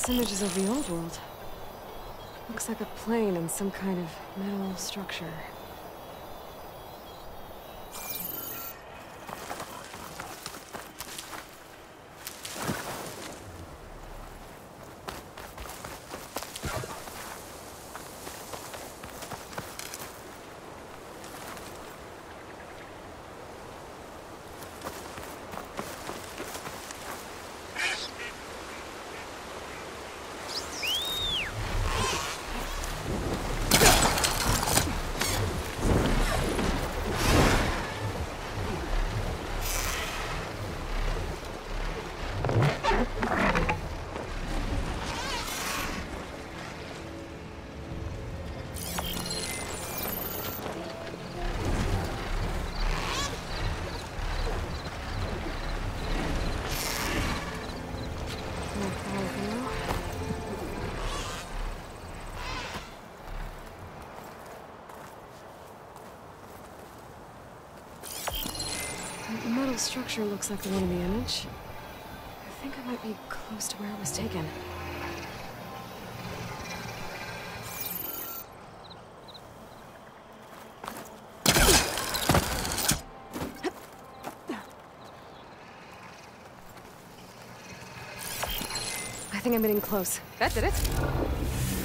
images of the old world. Looks like a plane and some kind of metal structure. The metal structure looks like the one in the image. I think I might be close to where it was taken. I think I'm getting close. That did it.